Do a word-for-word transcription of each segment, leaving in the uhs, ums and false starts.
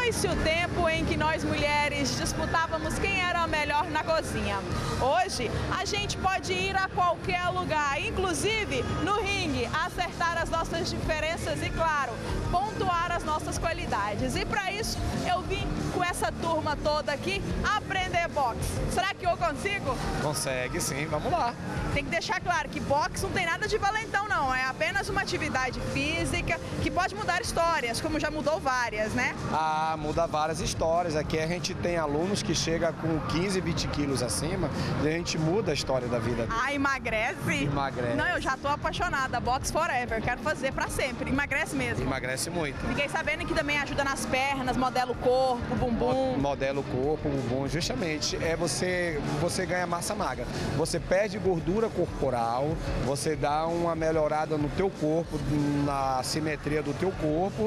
Foi-se o tempo em que nós mulheres disputávamos quem era a melhor na cozinha. Hoje, a gente pode ir a qualquer lugar, inclusive no ringue, acertar as nossas diferenças e, claro, pontuar as nossas qualidades. E para isso, eu vim com essa turma toda aqui aprender boxe. Será que eu consigo? Consegue sim, vamos lá. Tem que deixar claro que boxe não tem nada de valentão não, é apenas uma atividade física que pode mudar histórias, como já mudou várias, né? Ah, muda várias histórias. Aqui a gente tem alunos que chegam com quinze, vinte quilos acima e a gente muda a história da vida deles. Ah, emagrece? Emagrece. Não, eu já tô apaixonada, boxe forever, quero fazer pra sempre, emagrece mesmo. Emagrece muito. Fiquei sabendo que também ajuda nas pernas, modela o corpo, bumbum. Modela o corpo, o bumbum, justamente, é você, você ganha massa magra. Você perde gordura corporal, você dá uma melhorada no teu corpo, na simetria do teu corpo.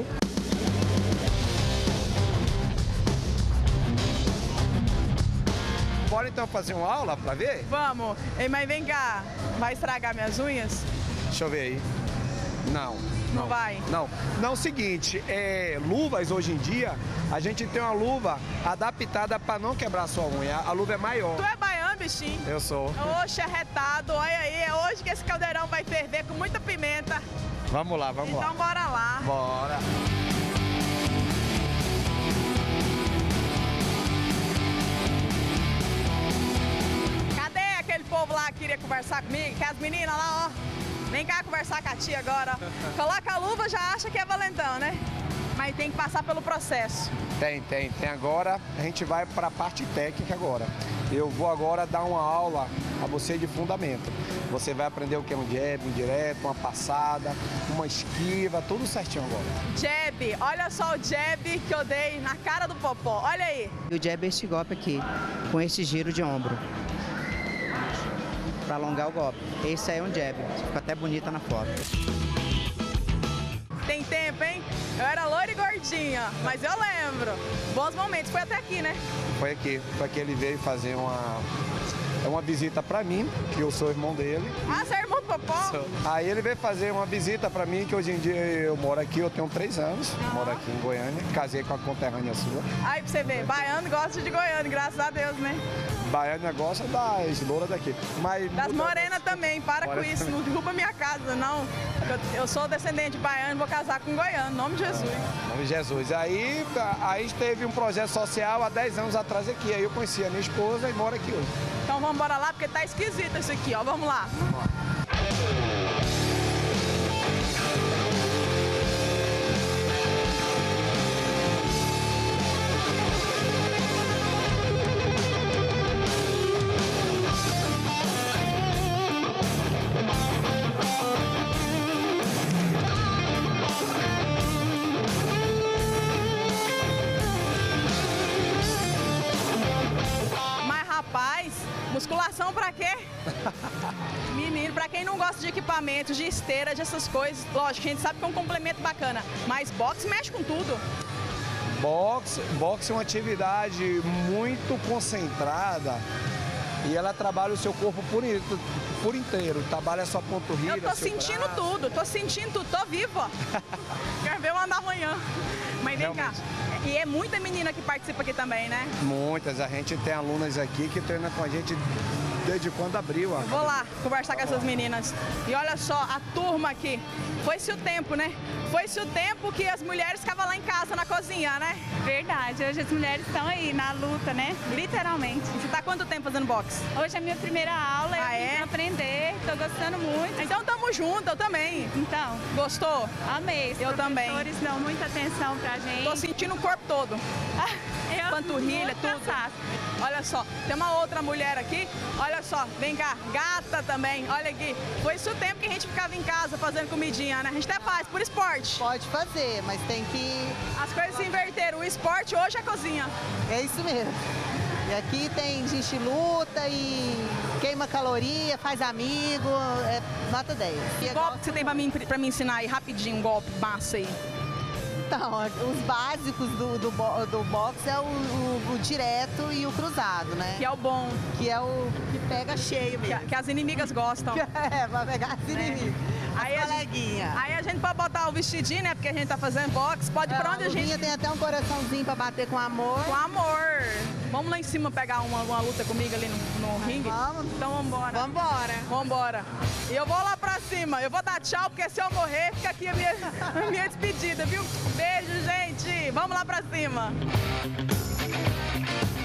Bora então fazer uma aula pra ver? Vamos. Ei, mas vem cá, vai estragar minhas unhas? Deixa eu ver aí. Não. Não, não vai? Não. Não, é o seguinte, é, luvas hoje em dia, a gente tem uma luva adaptada para não quebrar a sua unha. A luva é maior. Tu é baiano, bichinho? Eu sou. Oxe, arretado. Olha aí, é hoje que esse caldeirão vai ferver com muita pimenta. Vamos lá, vamos então, lá. Então bora lá. Bora. Cadê aquele povo lá que queria conversar comigo? Que as meninas lá, ó. Vem cá conversar com a tia agora. Coloca a luva, já acha que é valentão, né? Mas tem que passar pelo processo. Tem, tem, tem. Agora a gente vai para a parte técnica agora. Eu vou agora dar uma aula a você de fundamento. Você vai aprender o que é um jab, um direto, uma passada, uma esquiva, tudo certinho agora. Jab, olha só o jab que eu dei na cara do Popó, olha aí. O jab é este golpe aqui, com este giro de ombro. Para alongar o golpe. Esse aí é um jab, fica até bonita na foto. Tem tempo, hein? Eu era loira e gordinha, mas eu lembro. Bons momentos, foi até aqui, né? Foi aqui, foi aqui ele veio fazer uma, uma visita pra mim, que eu sou irmão dele. Ah, você é irmão do Popó? Sou. Aí ele veio fazer uma visita pra mim, que hoje em dia eu moro aqui, eu tenho três anos, uhum. Moro aqui em Goiânia, casei com a conterrânea sua. Aí pra você ver, baiano gosta de Goiânia, graças a Deus, né? Baiana gosta das louras daqui. Mas das morenas também, para Morena. com isso, não derruba minha casa, não. Eu, eu sou descendente de baiano, vou casar com um goiano, em nome de Jesus. Em nome de Jesus. Aí, aí teve um projeto social há dez anos atrás aqui, aí eu conheci a minha esposa e moro aqui hoje. Então vamos embora lá, porque tá esquisito isso aqui, ó, vamos lá. Vamos lá. Musculação pra quê? Menino, pra quem não gosta de equipamentos, de esteira, dessas coisas, lógico, a gente sabe que é um complemento bacana, mas boxe mexe com tudo. Boxe, boxe é uma atividade muito concentrada e ela trabalha o seu corpo por, por inteiro, trabalha a sua panturrilha. Eu tô sentindo braço. tudo, tô sentindo tudo, tô viva. Quero ver eu andar amanhã. Mas vem Realmente. cá. E é muita menina que participa aqui também, né? Muitas. A gente tem alunas aqui que treinam com a gente desde quando abriu. Ó. Vou lá conversar com essas meninas. E olha só, a turma aqui. Foi-se o tempo, né? Foi-se o tempo que as mulheres ficavam lá em casa, na cozinha, né? Verdade. Hoje as mulheres estão aí na luta, né? Literalmente. E você tá há quanto tempo fazendo boxe? Hoje é a minha primeira aula. Ah, eu é? vim aprender. Tô gostando muito. Então tamo junto, eu também. Então. Gostou? Amei. Os eu também. Os professores dão muita atenção pra gente. Tô sentindo o corpo todo. Eu Panturrilha, tudo. Cansaço. Olha só, tem uma outra mulher aqui, olha só, vem cá, gata também, olha aqui. Foi isso o tempo que a gente ficava em casa fazendo comidinha, né? A gente até faz, por esporte. Pode fazer, mas tem que... As coisas se inverteram, o esporte hoje é a cozinha. É isso mesmo. E aqui tem gente luta e queima caloria, faz amigo, é nota dez. Que golpe que você tem pra mim, pra me ensinar aí, rapidinho, um golpe massa aí? Então, os básicos do, do, do boxe é o, o, o direto e o cruzado, né? Que é o bom. Que é o que pega cheio mesmo. Que, que as inimigas gostam. É, vai pegar as inimigas. É. Aí a, gente, coleguinha. aí a gente pode botar o vestidinho, né? Porque a gente tá fazendo boxe. Pode ir pra onde a gente... tem até um coraçãozinho pra bater com amor. Com amor. Vamos lá em cima pegar uma, uma luta comigo ali no, no ringue? Vamos. Então vambora. Vambora. Vambora. E eu vou lá pra cima. Eu vou dar tchau, porque se eu morrer, fica aqui a minha, a minha despedida, viu? Beijo, gente. Vamos lá pra cima.